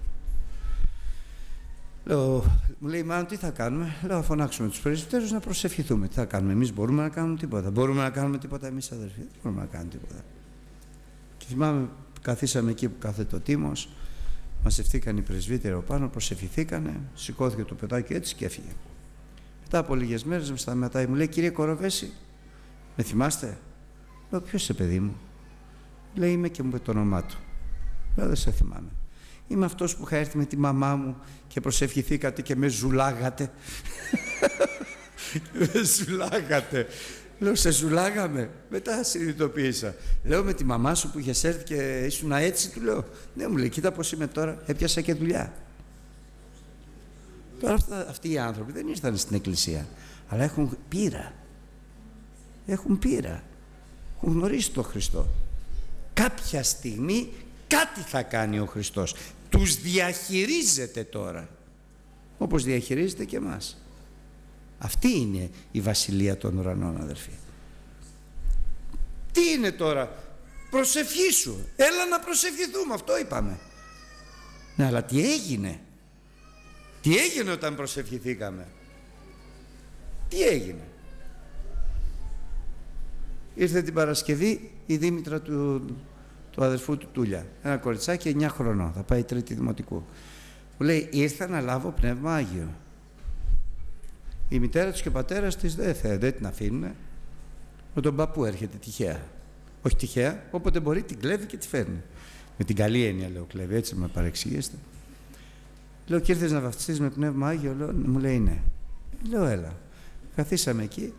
Λέω, μου λέει η μάνα, τι θα κάνουμε? Λέω, θα φωνάξουμε τους πρεσβυτέρους να προσευχηθούμε. Τι θα κάνουμε? Εμείς μπορούμε να κάνουμε τίποτα? Μπορούμε να κάνουμε τίποτα εμείς, αδερφοί? Δεν μπορούμε να κάνουμε τίποτα. Και θυμάμαι, καθίσαμε εκεί που κάθεται ο Τίμος, μαζευτήκαν οι πρεσβύτεροι από πάνω, προσευχηθήκανε, σηκώθηκε το παιδάκι έτσι και έφυγε. Μετά από λίγες μέρες με σταματάει, μου λέει, κύριε Κοροβέση, με θυμάστε? Λέω, ποιος είσαι, παιδί μου? Λέει, είμαι, και μου είπε το όνομά του. Λέω, δεν σε θυμάμαι. Είμαι αυτός που είχα έρθει με τη μαμά μου και προσευχηθήκατε και με ζουλάγατε. Με ζουλάγατε. Λέω, σε ζουλάγαμε? Μετά συνειδητοποίησα. Λέω, με τη μαμά σου που είχες έρθει και ήσουν έτσι? Του λέω, ναι. Μου λέει, κοίτα πως είμαι τώρα, έπιασα και δουλειά. Τώρα αυτά, αυτοί οι άνθρωποι δεν ήρθαν στην εκκλησία, αλλά έχουν πείρα. Έχουν πείρα. Έχουν γνωρίσει τον Χριστό. Κάποια στιγμή κάτι θα κάνει ο Χριστός. Τους διαχειρίζεται τώρα, όπως διαχειρίζεται και εμάς. Αυτή είναι η βασιλεία των ουρανών, αδερφοί. Τι είναι τώρα? Προσευχή σου. Έλα να προσευχηθούμε, αυτό είπαμε. Ναι, αλλά τι έγινε? Τι έγινε όταν προσευχηθήκαμε? Τι έγινε? Ήρθε την Παρασκευή η Δήμητρα του, του αδερφού του Τούλια, ένα κοριτσάκι εννιά χρονών, θα πάει τρίτη δημοτικού. Μου λέει, ήρθα να λάβω Πνεύμα Άγιο. Η μητέρα τους και ο πατέρας της δεν, θα, δεν την αφήνουνε. Με τον παππού έρχεται τυχαία. Όχι τυχαία, όποτε μπορεί την κλέβει και τη φέρνει. Με την καλή έννοια λέω κλέβει, έτσι με παρεξηγήσετε. Λέω, και ήρθες να βαφτιστείς με Πνεύμα Άγιο? Λέω, μου λέει ναι. Λέω, έλα. Καθίσαμε εκεί,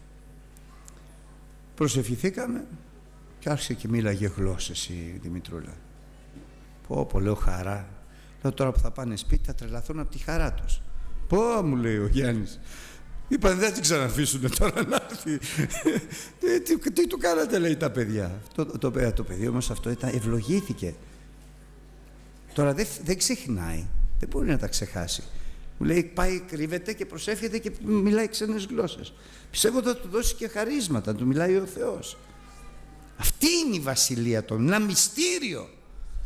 προσευχηθήκαμε και άρχισε και μίλαγε γλώσσες η Δημητρούλα. Πω, πω, λέω, χαρά. Λέω, τώρα που θα πάνε σπίτι θα τρελαθούν από τη χαρά τους. Πω, μου λέει ο Γιάννης. Είπαν, δεν την ξαναφήσουνε τώρα να έρθει. τι, τι, τι του κάνατε, λέει, τα παιδιά. Το, το, το, το παιδί όμως αυτό ήταν, ευλογήθηκε. Τώρα δεν, δεν ξεχνάει. Δεν μπορεί να τα ξεχάσει. Μου λέει, πάει, κρύβεται και προσεύχεται και μιλάει ξένες γλώσσες. Πιστεύω θα του δώσει και χαρίσματα, του μιλάει ο Θεός. Αυτή είναι η βασιλεία των, ένα μυστήριο.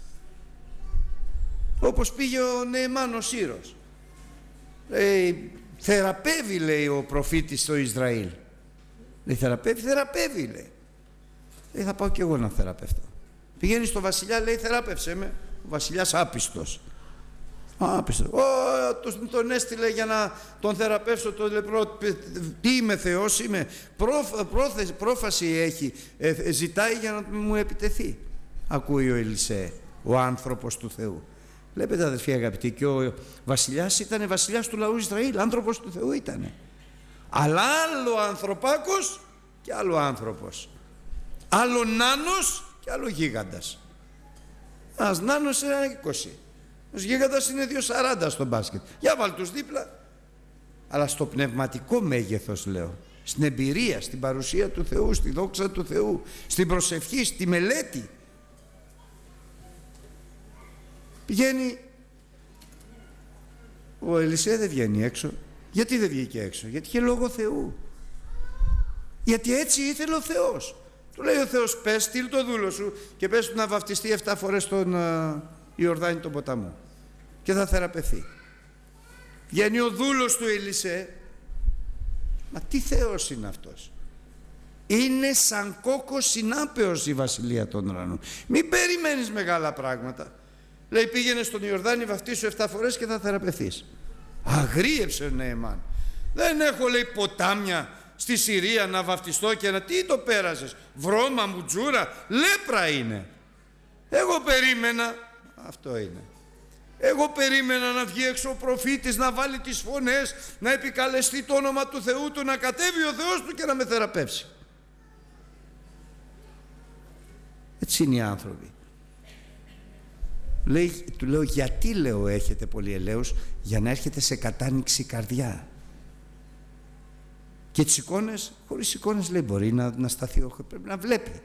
Όπως πήγε ο Νεεμάν ο Σύρος. Λέει, Θεραπεύει, λέει ο προφήτης στο Ισραήλ. Λέει θεραπεύει, θεραπεύει, λέει. Λέει θα πάω κι εγώ να θεραπευτώ. Πηγαίνει στο βασιλιά, λέει θεράπευσέ με. Ο βασιλιάς άπιστος. Άπιστος. Ω, τον, τον έστειλε για να τον θεραπεύσω τον λεπρό. Τι είμαι, Θεός είμαι. Πρό, πρόθεση, πρόφαση έχει. Ε, ζητάει για να μου επιτεθεί. Ακούει ο Ελισέ, ο άνθρωπος του Θεού. Βλέπετε αδερφοί αγαπητοί, και ο βασιλιάς ήταν βασιλιάς του λαού Ισραήλ, άνθρωπος του Θεού ήτανε. Αλλά άλλο ανθρωπάκος και άλλο άνθρωπος. Άλλο νάνος και άλλο γίγαντας. Ένας νάνος είναι ένα είκοσι. Ο γίγαντας είναι δύο σαράντα στο μπάσκετ. Για βάλ' τους δίπλα. Αλλά στο πνευματικό μέγεθος λέω. Στην εμπειρία, στην παρουσία του Θεού, στη δόξα του Θεού, στην προσευχή, στη μελέτη. Πηγαίνει, ο Ελισέ δεν βγαίνει έξω. Γιατί δεν βγήκε έξω? Γιατί είχε λόγο Θεού. Γιατί έτσι ήθελε ο Θεός. Του λέει ο Θεός, πες, στείλ το δούλο σου και πες του να βαφτιστεί εφτά φορές στον uh, Ιορδάνη τον ποταμό και θα θεραπευθεί. Βγαίνει ο δούλος του Ελισέ. Μα τι Θεός είναι αυτός? Είναι σαν κόκκος συνάπεως η βασιλεία των ουρανών. Μην περιμένεις μεγάλα πράγματα. Λέει πήγαινε στον Ιορδάνη, βαφτίσου εφτά φορές και θα θεραπευθείς. Αγρίεψε ο Νεεμάν. Δεν έχω, λέει, ποτάμια στη Συρία να βαφτιστώ και να... Τι το πέρασες? Βρώμα, μουτζούρα, λέπρα είναι. Εγώ περίμενα, αυτό είναι. Εγώ περίμενα να βγει έξω ο προφήτης, να βάλει τις φωνές, να επικαλεστεί το όνομα του Θεού του, να κατέβει ο Θεός του και να με θεραπεύσει. Έτσι είναι οι άνθρωποι. Λέει, του λέω, γιατί λέω έχετε πολύ ελαίους? Για να έρχεται σε κατάνοιξη καρδιά. Και τις εικόνες, χωρίς εικόνες, λέει, μπορεί να, να σταθεί, πρέπει να βλέπει.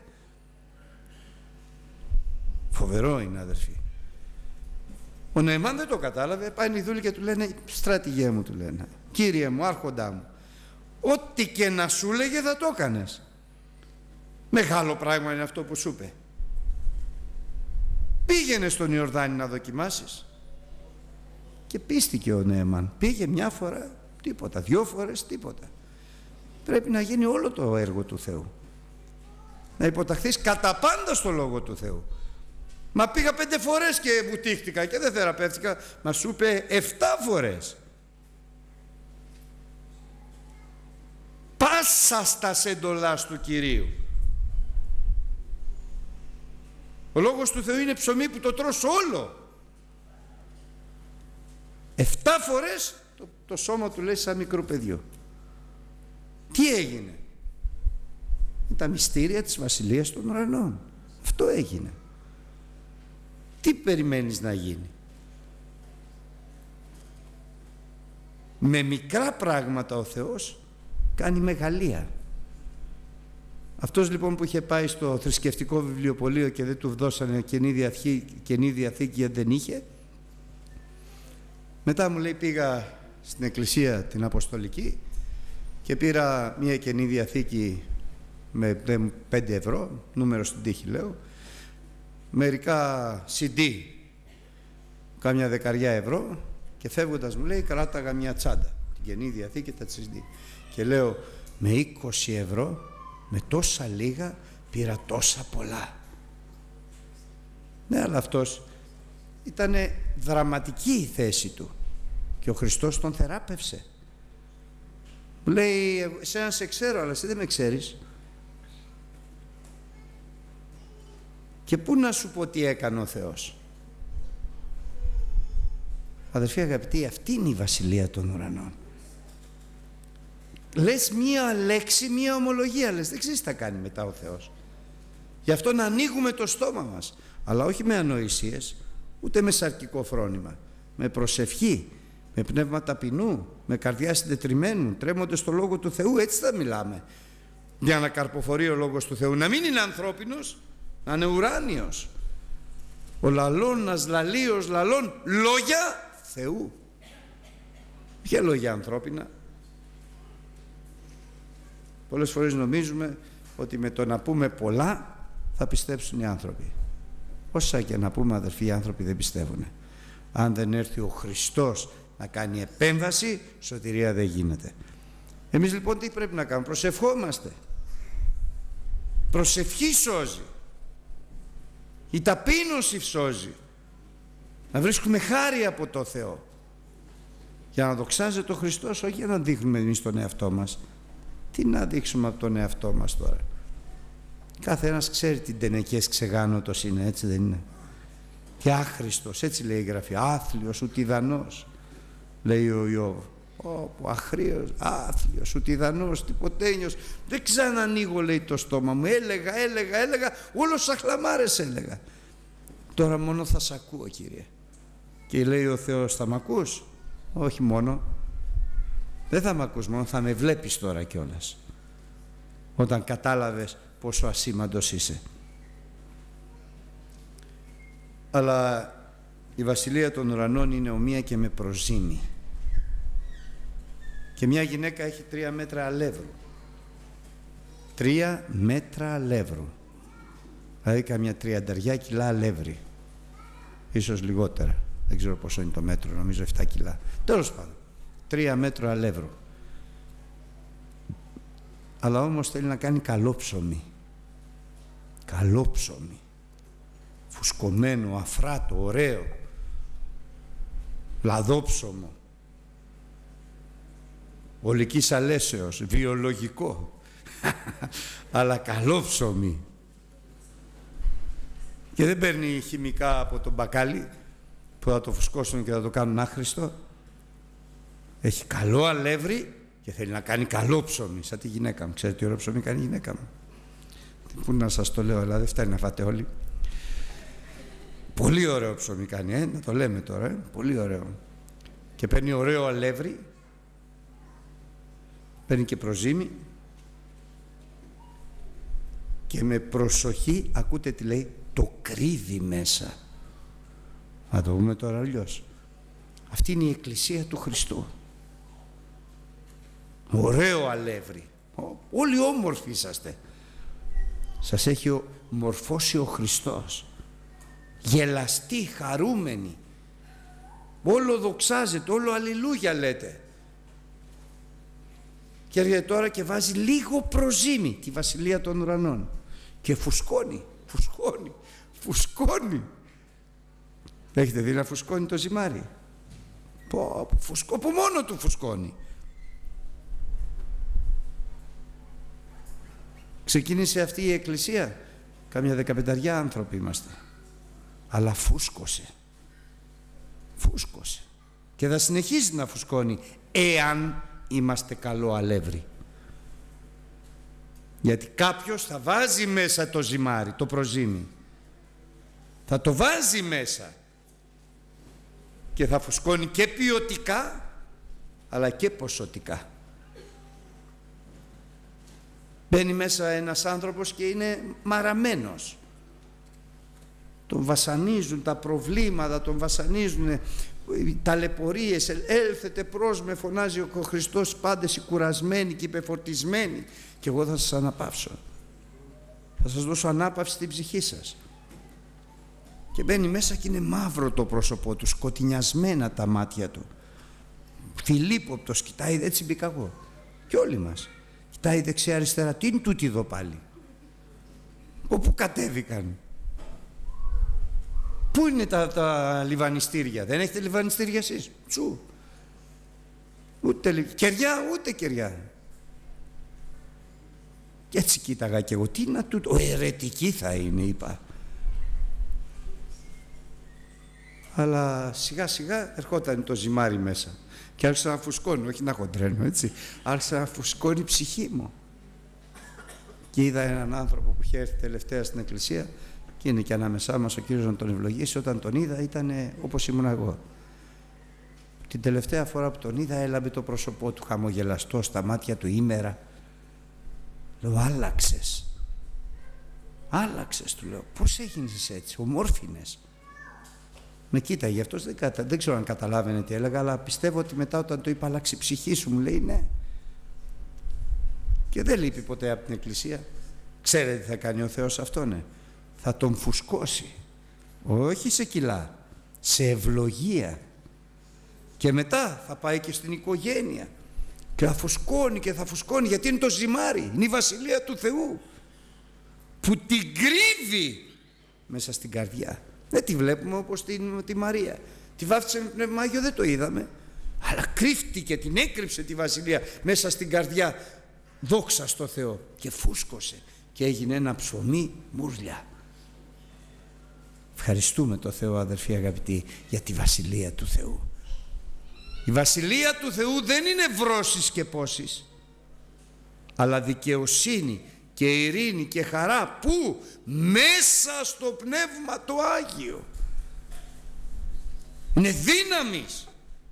Φοβερό είναι, αδερφοί. Ο Νεεμάν δεν το κατάλαβε, πάει οι δούλοι και του λένε, στρατηγέ μου, του λένε, κύριε μου, άρχοντά μου, ό,τι και να σου λέγε θα το έκανες. Μεγάλο πράγμα είναι αυτό που σου είπε. Πήγαινε στον Ιορδάνη να δοκιμάσεις. Και πίστηκε ο Νεεμάν. Πήγε μια φορά, τίποτα. Δυο φορές, τίποτα. Πρέπει να γίνει όλο το έργο του Θεού. Να υποταχθείς κατά πάντα στο Λόγο του Θεού. Μα πήγα πέντε φορές και βουτήχτηκα και δεν θεραπεύτηκα. Μα σου είπε εφτά φορές. Πάσα στα σεντολάς του Κυρίου. Ο Λόγος του Θεού είναι ψωμί που το τρως όλο. Εφτά φορές το, το σώμα του λέει σαν μικρό παιδιό. Τι έγινε? Είναι τα μυστήρια της Βασιλείας των Ουρανών. Αυτό έγινε. Τι περιμένεις να γίνει? Με μικρά πράγματα ο Θεός κάνει μεγαλεία. Αυτός λοιπόν που είχε πάει στο θρησκευτικό βιβλιοπωλείο και δεν του δώσανε Καινή Διαθήκη, Καινή Διαθήκη γιατί δεν είχε, μετά μου λέει πήγα στην εκκλησία την Αποστολική και πήρα μια Καινή Διαθήκη με πέντε ευρώ, νούμερο στην τύχη λέω, μερικά σι ντι, κάμια δεκαριά ευρώ, και φεύγοντας μου λέει κράταγα μια τσάντα, την Καινή Διαθήκη, τα σι ντι, και λέω με είκοσι ευρώ, με τόσα λίγα πήρα τόσα πολλά. Ναι, αλλά αυτός ήταν δραματική η θέση του και ο Χριστός τον θεράπευσε. Μου λέει, εσένα σε ξέρω, αλλά εσύ δεν με ξέρεις. Και πού να σου πω τι έκανε ο Θεός? Αδερφοί αγαπητοί, αυτή είναι η Βασιλεία των Ουρανών. Λες μία λέξη, μία ομολογία, λες, δεν ξέρεις τι θα κάνει μετά ο Θεός. Γι' αυτό να ανοίγουμε το στόμα μας, αλλά όχι με ανοησίες, ούτε με σαρκικό φρόνημα, με προσευχή, με πνεύμα ταπεινού, με καρδιά συντετριμμένου, τρέμοντας στο Λόγο του Θεού. Έτσι θα μιλάμε, για να καρποφορεί ο Λόγος του Θεού, να μην είναι ανθρώπινος, να είναι ουράνιος. Ο λαλώνας λαλίος λαλών, λόγια Θεού, ποια λόγια ανθρώπινα. Πολλές φορές νομίζουμε ότι με το να πούμε πολλά θα πιστέψουν οι άνθρωποι. Όσα και να πούμε, αδερφοί, οι άνθρωποι δεν πιστεύουν. Αν δεν έρθει ο Χριστός να κάνει επέμβαση, σωτηρία δεν γίνεται. Εμείς λοιπόν τι πρέπει να κάνουμε? Προσευχόμαστε. Προσευχή σώζει. Η ταπείνωση σώζει. Να βρίσκουμε χάρη από το Θεό. Για να δοξάζεται ο Χριστός, όχι για να δείχνουμε εμείς τον εαυτό μας. Τι να δείξουμε από τον εαυτό μας τώρα? Κάθε ένας ξέρει τι τενεκές ξεγάνωτος είναι, έτσι δεν είναι? Και άχρηστος, έτσι λέει η Γραφή. Άθλιος, ουτιδανός, λέει ο Ιώβ. Ω, αχρίος, άθλιος, ουτιδανός, τυποτένιος. Δεν ξανανοίγω, λέει, το στόμα μου. Έλεγα, έλεγα, έλεγα, όλος σαχλαμάρες έλεγα. Τώρα μόνο θα σ' ακούω, Κύριε. Και λέει ο Θεός, θα μ' ακούς? Όχι μόνο. Δεν θα μ' ακούς μόνο, θα με βλέπεις τώρα κιόλας. Όταν κατάλαβες πόσο ασήμαντος είσαι. Αλλά η βασιλεία των ουρανών είναι ομοία και με προζύμι. Και μια γυναίκα έχει τρία μέτρα αλεύρου. Τρία μέτρα αλεύρου. Δηλαδή καμιά τριανταριά κιλά αλεύρι. Ίσως λιγότερα. Δεν ξέρω πόσο είναι το μέτρο, νομίζω επτά κιλά. Τέλος πάντων, τρία μέτρα αλεύρου. Αλλά όμως θέλει να κάνει καλό ψωμί. Καλό ψωμί. Φουσκωμένο, αφράτο, ωραίο. Λαδόψωμο. Ολικής αλέσεως, βιολογικό. Αλλά καλό ψωμί. Και δεν παίρνει χημικά από τον μπακάλι που θα το φουσκώσουν και θα το κάνουν άχρηστο. Έχει καλό αλεύρι και θέλει να κάνει καλό ψωμί, σαν τη γυναίκα μου. Ξέρετε τι ωραίο ψωμί κάνει η γυναίκα μου? Πού να σας το λέω, αλλά δεν φτάνει να φάτε όλοι. Πολύ ωραίο ψωμί κάνει, ε, να το λέμε τώρα, ε. Πολύ ωραίο. Και παίρνει ωραίο αλεύρι, παίρνει και προζύμι και με προσοχή ακούτε τι λέει, το κρύβει μέσα. Να το πούμε τώρα αλλιώς. Αυτή είναι η Εκκλησία του Χριστού. Ωραίο αλεύρι. Όλοι όμορφοι είσαστε. Σας έχει μορφώσει ο Χριστός. Γελαστοί, χαρούμενοι. Όλο δοξάζεται, όλο αλληλούια λέτε. Και έρχεται τώρα και βάζει λίγο προζύμι, τη βασιλεία των ουρανών. Και φουσκώνει, φουσκώνει, φουσκώνει. Έχετε δει να φουσκώνει το ζυμάρι? Πω, φουσκώ, που μόνο του φουσκώνει. Ξεκίνησε αυτή η εκκλησία, κάμια δεκαπενταριά άνθρωποι είμαστε, αλλά φούσκωσε, φούσκωσε και θα συνεχίζει να φουσκώνει εάν είμαστε καλό αλεύρι. Γιατί κάποιος θα βάζει μέσα το ζυμάρι, το προζύμι, θα το βάζει μέσα και θα φουσκώνει και ποιοτικά αλλά και ποσοτικά. Μπαίνει μέσα ένας άνθρωπος και είναι μαραμένος. Τον βασανίζουν τα προβλήματα, τον βασανίζουν οι ταλαιπωρίες. Έλθετε προς με, φωνάζει ο Χριστός, πάντες οι κουρασμένοι και υπεφορτισμένοι, και εγώ θα σας αναπαύσω. Θα σας δώσω ανάπαυση στην ψυχή σας. Και μπαίνει μέσα και είναι μαύρο το πρόσωπό του, σκοτεινιασμένα τα μάτια του. Φιλίποπτος, κοιτάει, έτσι μπήκα εγώ. Και όλοι μας. Κοιτάει δεξιά αριστερά, τι είναι τούτοι εδώ πάλι? Όπου κατέβηκαν? Πού είναι τα, τα λιβανιστήρια? Δεν έχετε λιβανιστήρια εσείς? Τσου. Ούτε κεριά, ούτε κεριά. Και έτσι κοίταγα και εγώ, τι είναι τούτο? Ο αιρετική θα είναι, είπα. Αλλά σιγά σιγά ερχόταν το ζυμάρι μέσα και άρχισα να φουσκώνει, όχι να χοντρένω, έτσι. Άρχισα να φουσκώνει η ψυχή μου. Και είδα έναν άνθρωπο που είχε έρθει τελευταία στην εκκλησία και είναι και ανάμεσά μας ο Κύριος να τον ευλογήσει. Όταν τον είδα ήταν όπως ήμουν εγώ. Την τελευταία φορά που τον είδα έλαβε το πρόσωπό του χαμογελαστό, στα μάτια του ήμερα. Λέω, άλλαξες. Άλλαξες, του λέω. Πώς έγινες έτσι, ομόρφινες? Με κοίταγε αυτός, δεν, κατα... δεν ξέρω αν καταλάβαινε τι έλεγα, αλλά πιστεύω ότι μετά όταν το είπα αλλάξει η ψυχή σου, μου λέει ναι. Και δεν λείπει ποτέ από την εκκλησία. Ξέρετε τι θα κάνει ο Θεός αυτό, ναι? Θα τον φουσκώσει. Όχι σε κιλά, σε ευλογία. Και μετά θα πάει και στην οικογένεια και θα φουσκώνει και θα φουσκώνει, γιατί είναι το ζυμάρι, είναι η Βασιλεία του Θεού που την κρύβει μέσα στην καρδιά. Δεν τη βλέπουμε όπως την, τη Μαρία. Τη βάφτισε με Πνεύμα Άγιο, δεν το είδαμε, αλλά κρύφτηκε, την έκρυψε τη Βασιλεία μέσα στην καρδιά. Δόξα στο Θεό, και φούσκωσε και έγινε ένα ψωμί μουρλιά. Ευχαριστούμε το Θεό, αδερφοί αγαπητοί, για τη Βασιλεία του Θεού. Η Βασιλεία του Θεού δεν είναι βρώσεις και πόσεις, αλλά δικαιοσύνη και ειρήνη και χαρά. Πού? Μέσα στο Πνεύμα το Άγιο. Είναι δύναμης.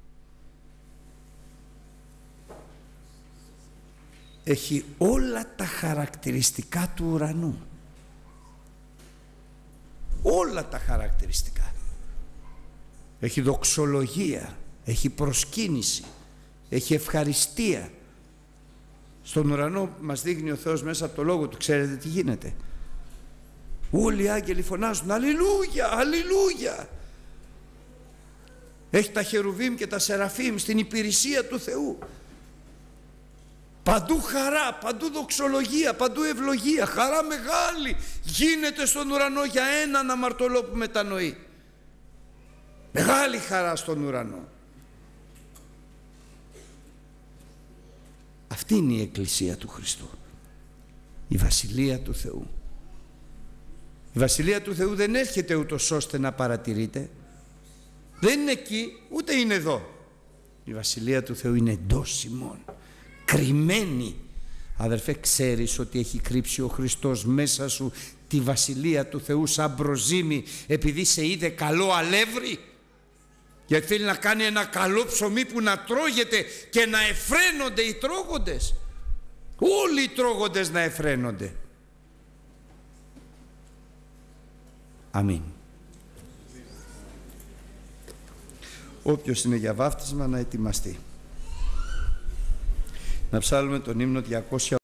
Έχει όλα τα χαρακτηριστικά του ουρανού. Όλα τα χαρακτηριστικά. Έχει δοξολογία, έχει προσκύνηση, έχει ευχαριστία. Στον ουρανό μας δείχνει ο Θεός μέσα από το Λόγο Του, ξέρετε τι γίνεται. Όλοι οι άγγελοι φωνάζουν αλληλούια, αλληλούια. Έχει τα χερουβίμ και τα σεραφίμ στην υπηρεσία του Θεού. Παντού χαρά, παντού δοξολογία, παντού ευλογία, χαρά μεγάλη γίνεται στον ουρανό για έναν αμαρτωλό που μετανοεί. Μεγάλη χαρά στον ουρανό. Αυτή είναι η Εκκλησία του Χριστού, η Βασιλεία του Θεού. Η Βασιλεία του Θεού δεν έρχεται ούτως ώστε να παρατηρείτε, δεν είναι εκεί ούτε είναι εδώ. Η Βασιλεία του Θεού είναι εντός ημών, κρυμμένη. Αδερφέ, ξέρεις ότι έχει κρύψει ο Χριστός μέσα σου τη Βασιλεία του Θεού σαν προζύμι, επειδή σε είδε καλό αλεύρι, γιατί θέλει να κάνει ένα καλό ψωμί που να τρώγεται και να εφραίνονται οι τρώγοντες. Όλοι οι τρώγοντες να εφραίνονται. Αμήν. Όποιος είναι για βάφτισμα να ετοιμαστεί. Να ψάλουμε τον ύμνο διακόσια